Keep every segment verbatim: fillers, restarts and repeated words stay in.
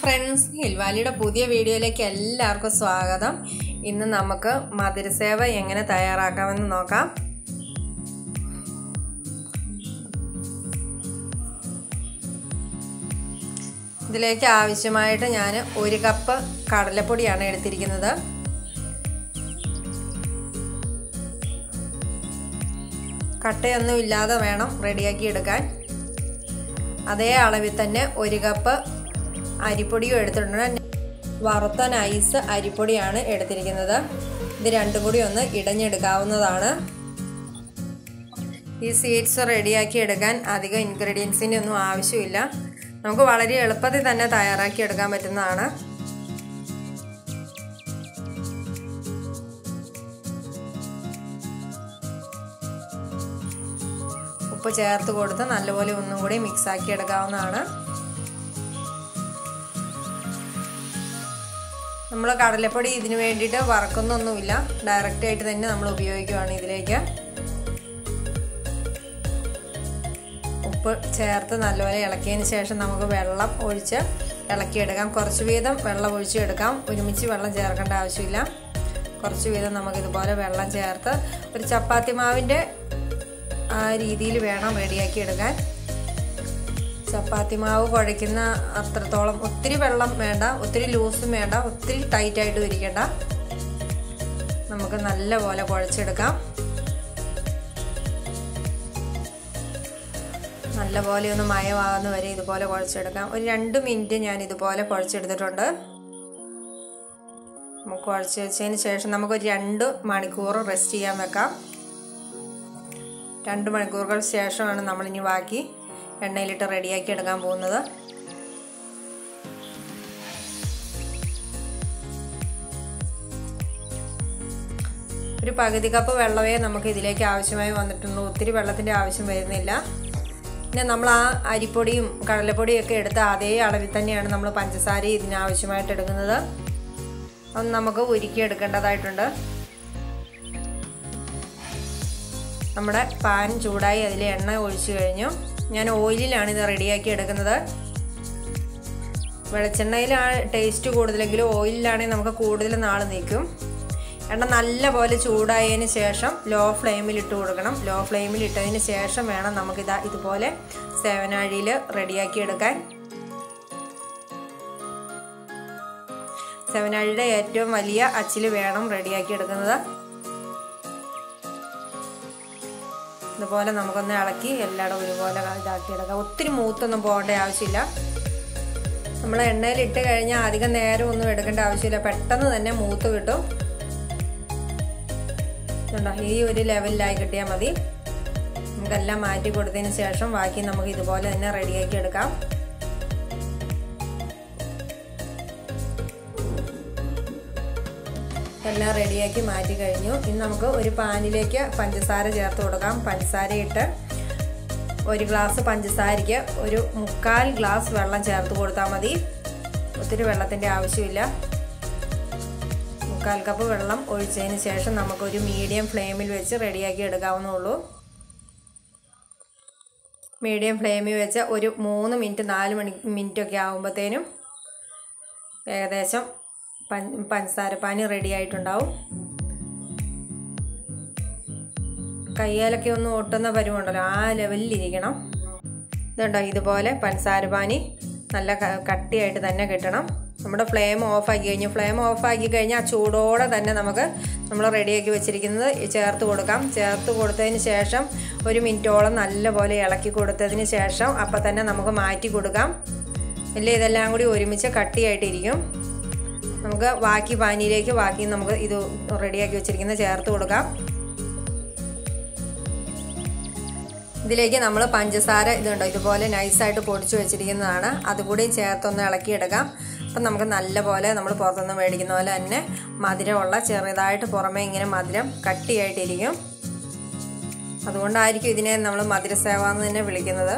Friends, ഹിൽവാലിയുടെ പുതിയ വീഡിയോയിലേക്ക് എല്ലാവർക്കും സ്വാഗതം. ഇന്ന് നമുക്ക് മധുരസേവ എങ്ങനെ തയ്യാറാക്കാമെന്ന് നോക്കാം. ഇതിലേക്ക് ആവശ്യമായിട്ട് ഞാൻ ഒരു കപ്പ് കടലപ്പൊടിയാണ് എടുത്തിരിക്കുന്നത്. കട്ടയൊന്നും ഇല്ലാതെ വേണം റെഡിയാക്കി എടുക്കാൻ. അതേ അളവിൽ തന്നെ ഒരു കപ്പ് അരിപ്പൊടിയും എടുത്തിട്ടുണ്ട്. വറുത്ത നൈസ് അരിപ്പൊടിയാണ് എടുത്തിരിക്കുന്നത്. ഇത് രണ്ടും കൂടി ഒന്ന് ഇടഞ്ഞെടുക്കാവുന്നതാണ്. ഈ സ്വീറ്റ്സ് റെഡിയാക്കി എടുക്കാൻ അധികം ഇൻഗ്രീഡിയൻസിൻ്റെ ഒന്നും ആവശ്യമില്ല. നമുക്ക് വളരെ എളുപ്പത്തിൽ തന്നെ തയ്യാറാക്കി എടുക്കാൻ പറ്റുന്നതാണ്. ഉപ്പ് ചേർത്ത് കൊടുത്ത് നല്ലപോലെ ഒന്നും കൂടി മിക്സാക്കി എടുക്കാവുന്നതാണ്. നമ്മൾ കടലപ്പൊടി ഇതിന് വേണ്ടിയിട്ട് വറക്കുന്നൊന്നുമില്ല, ഡയറക്റ്റായിട്ട് തന്നെ നമ്മൾ ഉപയോഗിക്കുകയാണ്. ഇതിലേക്ക് ഉപ്പ് ചേർത്ത് നല്ലപോലെ ഇളക്കിയതിന് ശേഷം നമുക്ക് വെള്ളം ഒഴിച്ച് ഇളക്കിയെടുക്കാം. കുറച്ച് വീതം വെള്ളം ഒഴിച്ചെടുക്കാം. ഒരുമിച്ച് വെള്ളം ചേർക്കേണ്ട ആവശ്യമില്ല. കുറച്ച് വീതം നമുക്കിതുപോലെ വെള്ളം ചേർത്ത് ഒരു ചപ്പാത്തി മാവിൻ്റെ ആ രീതിയിൽ വേണം റെഡിയാക്കി എടുക്കാൻ. ചപ്പാത്തി മാവ് കുഴയ്ക്കുന്ന അത്രത്തോളം ഒത്തിരി വെള്ളം വേണ്ട, ഒത്തിരി ലൂസും വേണ്ട, ഒത്തിരി ടൈറ്റായിട്ടും ഇരിക്കേണ്ട. നമുക്ക് നല്ലപോലെ കുഴച്ചെടുക്കാം. നല്ലപോലെ ഒന്ന് മയമാകുന്ന വരെ ഇതുപോലെ കുഴച്ചെടുക്കാം. ഒരു രണ്ട് മിനിറ്റ് ഞാൻ ഇതുപോലെ കുഴച്ചെടുത്തിട്ടുണ്ട്. നമുക്ക് കുഴച്ച് വെച്ചതിന് ശേഷം നമുക്കൊരു രണ്ട് മണിക്കൂർ റെസ്റ്റ് ചെയ്യാൻ വെക്കാം. രണ്ട് മണിക്കൂറുകൾക്ക് ശേഷമാണ് നമ്മളിനി ബാക്കി എണ്ണയിലിട്ട് റെഡിയാക്കി എടുക്കാൻ പോകുന്നത്. ഒരു പകുതി കപ്പ് വെള്ളമേ നമുക്ക് ഇതിലേക്ക് ആവശ്യമായി വന്നിട്ടുള്ളൂ. ഒത്തിരി വെള്ളത്തിൻ്റെ ആവശ്യം വരുന്നില്ല. പിന്നെ നമ്മൾ ആ അരിപ്പൊടിയും കടലപ്പൊടിയും ഒക്കെ എടുത്ത് അതേ അളവിൽ തന്നെയാണ് നമ്മൾ പഞ്ചസാര ഇതിനാവശ്യമായിട്ട് എടുക്കുന്നത്. അത് നമുക്ക് ഉരുക്കി എടുക്കേണ്ടതായിട്ടുണ്ട്. നമ്മുടെ പാൻ ചൂടായി അതിൽ എണ്ണ ഒഴിച്ചു കഴിഞ്ഞു. ഞാൻ ഓയിലിലാണ് ഇത് റെഡിയാക്കി എടുക്കുന്നത്. വെളിച്ചെണ്ണയിലാണ് ടേസ്റ്റ് കൂടുതലെങ്കിലും ഓയിലിലാണെങ്കിൽ നമുക്ക് കൂടുതൽ നാൾ നിൽക്കും. എണ്ണ നല്ലപോലെ ചൂടായതിന് ശേഷം ലോ ഫ്ലെയിമിൽ ഇട്ട് കൊടുക്കണം. ലോ ഫ്ലെയിമിൽ ഇട്ടതിന് ശേഷം വേണം നമുക്കിതാ ഇതുപോലെ സേവനാഴിയിൽ റെഡിയാക്കി എടുക്കാൻ. സേവനാഴിയുടെ ഏറ്റവും വലിയ അച്ചിൽ വേണം റെഡിയാക്കി എടുക്കുന്നത്. ഇതുപോലെ നമുക്കൊന്ന് ഇളക്കി എല്ലായിടും ഒരുപോലെ ഇതാക്കി എടുക്കാം. ഒത്തിരി മൂത്തൊന്നും പോകേണ്ട ആവശ്യമില്ല. നമ്മൾ എണ്ണയിൽ ഇട്ട് കഴിഞ്ഞാൽ അധികം നേരം ഒന്നും എടുക്കേണ്ട ആവശ്യമില്ല. പെട്ടെന്ന് തന്നെ മൂത്ത് കിട്ടും. ഈ ഒരു ലെവലിലായി കിട്ടിയാൽ മതി. നമുക്കെല്ലാം മാറ്റി കൊടുത്തതിന് ശേഷം ബാക്കി നമുക്ക് ഇതുപോലെ തന്നെ റെഡിയാക്കി എടുക്കാം. എല്ലാം റെഡിയാക്കി മാറ്റി കഴിഞ്ഞു. ഇനി നമുക്ക് ഒരു പാനിലേക്ക് പഞ്ചസാര ചേർത്ത് കൊടുക്കാം. പഞ്ചസാര ഇട്ട് ഒരു ഗ്ലാസ് പഞ്ചസാരയ്ക്ക് ഒരു മുക്കാൽ ഗ്ലാസ് വെള്ളം ചേർത്ത് കൊടുത്താൽ മതി. ഒത്തിരി വെള്ളത്തിൻ്റെ ആവശ്യമില്ല. മുക്കാൽ കപ്പ് വെള്ളം ഒഴിച്ചതിന് ശേഷം നമുക്കൊരു മീഡിയം ഫ്ലെയിമിൽ വെച്ച് റെഡിയാക്കി എടുക്കാവുന്നുള്ളൂ. മീഡിയം ഫ്ലെയിമിൽ വെച്ച് ഒരു മൂന്ന് മിനിറ്റ് നാല് മണി മിനിറ്റൊക്കെ ആകുമ്പോഴത്തേനും ഏകദേശം പഞ്ചസാര പാനി റെഡി ആയിട്ടുണ്ടാവും. കയ്യാലൊക്കെ ഒന്ന് ഒട്ടുന്ന പരുവുണ്ടല്ലോ, ആ ലെവലിലിരിക്കണം. ഇതുണ്ടോ, ഇതുപോലെ പഞ്ചസാര പാനി നല്ല കട്ടിയായിട്ട് തന്നെ കിട്ടണം. നമ്മുടെ ഫ്ലെയിം ഓഫാക്കി കഴിഞ്ഞു. ഫ്ലെയിം ഓഫാക്കി കഴിഞ്ഞാൽ ആ ചൂടോടെ തന്നെ നമുക്ക് നമ്മൾ റെഡിയാക്കി വെച്ചിരിക്കുന്നത് ചേർത്ത് കൊടുക്കാം. ചേർത്ത് കൊടുത്തതിന് ശേഷം ഒരു മിനിറ്റോളം നല്ലപോലെ ഇളക്കി കൊടുത്തതിന് ശേഷം അപ്പം തന്നെ നമുക്ക് മാറ്റി കൊടുക്കാം. ഇല്ല, ഇതെല്ലാം കൂടി ഒരുമിച്ച് കട്ടിയായിട്ടിരിക്കും. നമുക്ക് ബാക്കി പാനിയിലേക്ക് ബാക്കി നമുക്ക് ഇത് റെഡിയാക്കി വെച്ചിരിക്കുന്നത് ചേർത്ത് കൊടുക്കാം. ഇതിലേക്ക് നമ്മൾ പഞ്ചസാര ഇതുണ്ടോ ഇതുപോലെ നൈസായിട്ട് പൊടിച്ച് വെച്ചിരിക്കുന്നതാണ്. അതുകൂടി ചേർത്തൊന്ന് ഇളക്കിയെടുക്കാം. അപ്പം നമുക്ക് നല്ലപോലെ നമ്മൾ പുറത്തുനിന്ന് മേടിക്കുന്ന പോലെ തന്നെ മധുരമുള്ള ചെറുതായിട്ട് പുറമേ ഇങ്ങനെ മധുരം കട്ടിയായിട്ടിരിക്കും. അതുകൊണ്ടായിരിക്കും ഇതിനെ നമ്മൾ മധുരസേവ എന്ന് തന്നെ വിളിക്കുന്നത്.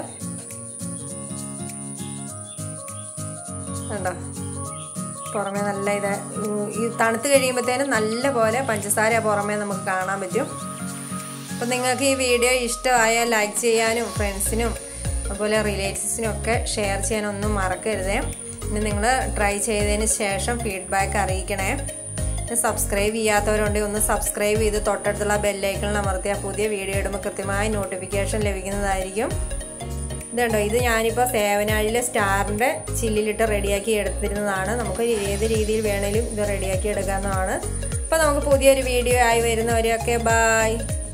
കണ്ടോ, പുറമേ നല്ല ഇത് ഈ തണുത്ത് കഴിയുമ്പോഴത്തേനും നല്ല പോലെ പഞ്ചസാര പുറമേ നമുക്ക് കാണാൻ പറ്റും. അപ്പം നിങ്ങൾക്ക് ഈ വീഡിയോ ഇഷ്ടമായാൽ ലൈക്ക് ചെയ്യാനും ഫ്രണ്ട്സിനും അതുപോലെ റിലേറ്റീവ്സിനും ഒക്കെ ഷെയർ ചെയ്യാനൊന്നും മറക്കരുതേ. ഇനി നിങ്ങൾ ട്രൈ ചെയ്തതിന് ശേഷം ഫീഡ്ബാക്ക് അറിയിക്കണേ. സബ്സ്ക്രൈബ് ചെയ്യാത്തവരുണ്ടെങ്കിൽ ഒന്ന് സബ്സ്ക്രൈബ് ചെയ്ത് തൊട്ടടുത്തുള്ള ബെല്ലൈക്കണിൽ അമർത്തിയാൽ പുതിയ വീഡിയോ ഇടുമ്പോൾ കൃത്യമായി നോട്ടിഫിക്കേഷൻ ലഭിക്കുന്നതായിരിക്കും. ഇതുണ്ടോ, ഇത് ഞാനിപ്പോൾ സേവനാഴിയിലെ സ്റ്റാറിൻ്റെ ചില്ലിലിട്ട് റെഡിയാക്കി എടുത്തിരുന്നതാണ്. നമുക്ക് ഏത് രീതിയിൽ വേണേലും ഇത് റെഡിയാക്കി എടുക്കാവുന്നതാണ്. അപ്പോൾ നമുക്ക് പുതിയൊരു വീഡിയോ ആയി വരുന്നവരെയൊക്കെ ബായ്.